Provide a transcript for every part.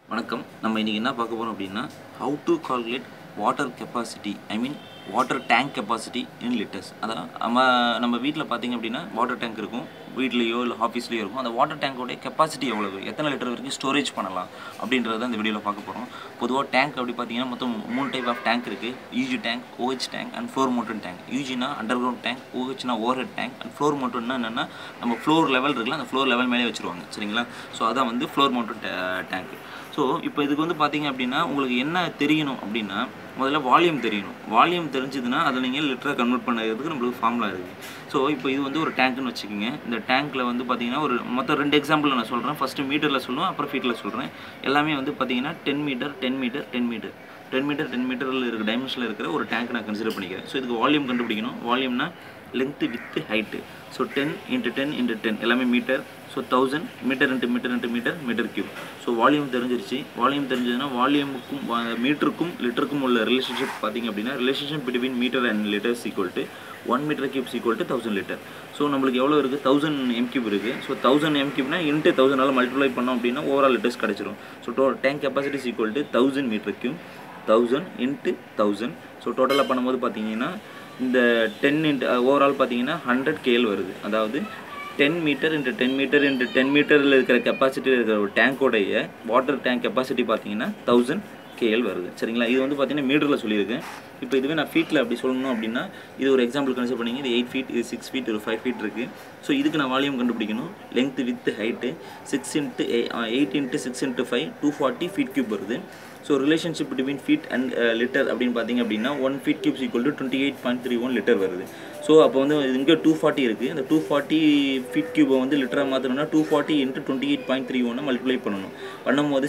வணக்கம். நம்ம இன்னைக்கு என்ன பார்க்க போறோம் அப்படின்னா how to calculate water capacity, I mean water tank capacity in liters. அதான் நம்ம வீட்டில் பார்த்தீங்க அப்படின்னா வாட்டர் டேங்க் இருக்கும், வீட்லேயோ இல்லை ஆஃபீஸ்லேயோ இருக்கும். அந்த வாட்டர் டேங்கோடைய கெப்பாசிட்டி எவ்வளவு, எத்தனை லிட்டர் வரைக்கும் ஸ்டோரேஜ் பண்ணலாம் அப்படின்றத இந்த வீடியோவில் பார்க்க போகிறோம். பொதுவாக டேங்க் அப்படி பார்த்தீங்கன்னா மொத்தம் 3 டைப் ஆஃப் டேங்க் இருக்குது. UG tank, OH tank and floor mounted tank. யூஜினா அண்டர் கிரவுண்ட் டேங்க், ஓஹெச்னா over head tank and floor மவுண்டட்னா என்னென்னா நம்ம ஃப்ளோர் லெவல் இருக்குல்ல, அந்த ஃப்ளோர் லெவல் மேலே வச்சுருவாங்க. சரிங்களா? ஸோ அதான் வந்து ஃப்ளோர் மவுண்டட் டேங்க். ஸோ இப்போ இதுக்கு வந்து பார்த்தீங்க அப்படின்னா உங்களுக்கு என்ன தெரியணும் அப்படின்னா முதல்ல வால்யூம் தெரியணும். வால்யூம் தெரிஞ்சதுன்னா அதை நீங்கள் லிட்டராக கன்வெர்ட் பண்ணுறதுக்கு நம்மளுக்கு ஃபார்முலா இருக்குது. ஸோ இப்போ இது வந்து ஒரு டேங்க்னு வச்சுக்கோங்க. இந்த டேங்க்கில் வந்து பார்த்தீங்கன்னா ஒரு மொத்தம் 2 எக்ஸாம்பிள் நான் சொல்கிறேன். ஃபஸ்ட்டு மீட்டரில் சொல்லுவேன், அப்புறம் ஃபீட்டில் சொல்கிறேன். எல்லாமே வந்து பார்த்தீங்கன்னா 10 மீட்டர் 10 மீட்டர் 10 மீட்டர் 10 மீட்டர் 10 மீட்டரில் இருக்கிற டைமென்ஷனில் இருக்கிற ஒரு டேங்க் நான் கன்சிடர் பண்ணிக்கிறேன். ஸோ இதுக்கு வால்யூம் கண்டுபிடிக்கணும். வால்யூம்னா லென்த்து வித்து ஹைட்டு. ஸோ 10 × 10 × 10 எல்லாமே metre. So 1000 metre × metre × metre metre cube. So volume தெரிஞ்சிருச்சு. வால்யூம் தெரிஞ்சதுன்னா வால்யூமுக்கும் மீட்டருக்கும் லிட்டருக்கும் உள்ள ரிலேஷன்ஷிப் பார்த்தீங்க அப்படின்னா relationship between metre and litres equal to 1 metre cubes equal to 1000 litre. So நம்மளுக்கு எவ்வளோ இருக்குது, 1000 m³ இருக்குது. ஸோ 1000 m³ இன்ட்டு 1000 மல்டிப்ளை பண்ணோம் அப்படின்னா ஓவரால் லிட்டர்ஸ் கிடச்சிரும். So tank capacity equal to 1000 metre cube, 1000 × 1000. So டோட்டலாக பண்ணும்போது பார்த்தீங்கன்னா இந்த 10 ஓவரால் பார்த்தீங்கன்னா 100 KL வருது. அதாவது 10 மீட்டர் × 10 மீட்டர் × 10 மீட்டரில் இருக்கிற கெப்பாசிட்டியில் இருக்கிற ஒரு டேங்கோடைய வாட்டர் டேங்க் கெப்பாசிட்டி பார்த்தீங்கன்னா 1000 KL வருது. சரிங்களா? இது வந்து பார்த்தீங்கன்னா மீட்டரில் சொல்லியிருக்கேன். இப்போ இதுவே நான் ஃபீட்டில் அப்படி சொல்லணும் அப்படின்னா இது ஒரு எக்ஸாம்பிள் கன்சிடர் பண்ணிங்க. இது 8 ஃபீட், இது 6 ஃபீட், ஒரு 5 ஃபீட் இருக்குது. ஸோ இதுக்கு நான் வால்யூம் கண்டுபிடிக்கணும். Length width height 6 × 8 × 6 × 5 240 feet cube வருது. So relationship between feet and litre அப்படின்னு பார்த்தீங்க அப்படின்னா 1 feet cubes equal to 28.31 litre வருது. ஸோ அப்போ வந்து இங்கே 240 இருக்குது. அந்த 240 ஃபீட் கியூபை வந்து லிட்டராக மாற்றணும்னா 240 × 28.31 மல்டிப்ளை பண்ணணும். பண்ணும்போது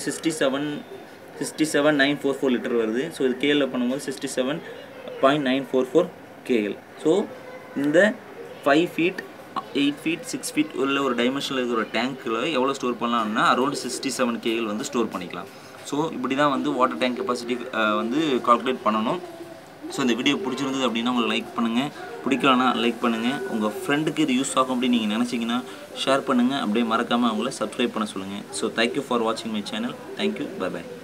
67.944 லிட்டர் வருது. ஸோ இது கேஎல்ல பண்ணும்போது 67.944 KL. ஸோ இந்த 5 ஃபீட் 8 ஃபீட் 6 ஃபீட் உள்ள ஒரு டைமென்ஷனில் இருக்கிற ஒரு டேங்க்கில் எவ்வளோ ஸ்டோர் பண்ணலாம்னா அரௌண்ட் 67 KL வந்து ஸ்டோர் பண்ணிக்கலாம். ஸோ இப்படி தான் வந்து வாட்டர் டேங்க் கெப்பாசிட்டி வந்து கால்குலேட் பண்ணணும். ஸோ இந்த வீடியோ பிடிச்சிருந்தது அப்படின்னா உங்களுக்கு லைக் பண்ணுங்கள், பிடிக்கலன்னா லைக் பண்ணுங்கள். உங்கள் ஃப்ரெண்டுக்கு இது யூஸ் ஆகும் அப்படின்னு நீங்கள் நினச்சிங்கன்னா ஷேர் பண்ணுங்கள். அப்படியே மறக்காமல் அவங்கள சப்ஸ்கிரைப் பண்ண சொல்லுங்கள். ஸோ தேங்க்யூ ஃபார் வாட்சிங் my channel. Thank you, bye by.